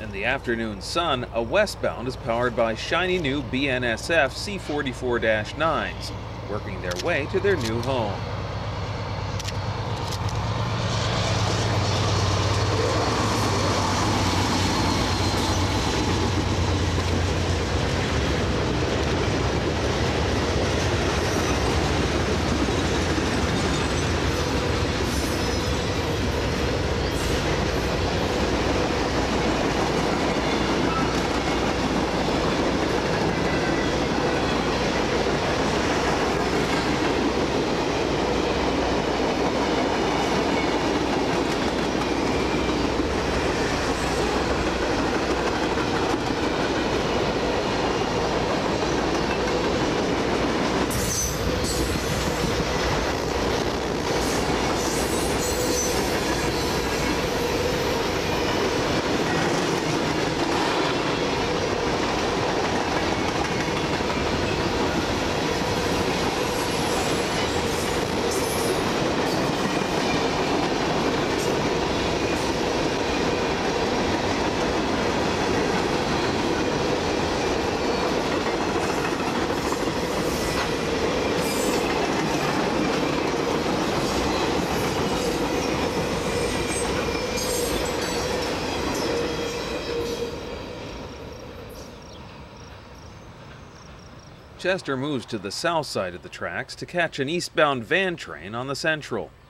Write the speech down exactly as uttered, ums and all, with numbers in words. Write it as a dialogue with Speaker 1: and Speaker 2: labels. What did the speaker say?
Speaker 1: In the afternoon sun, a westbound is powered by shiny new B N S F C forty-four nines, working their way to their new home. Chester moves to the south side of the tracks to catch an eastbound van train on the Central.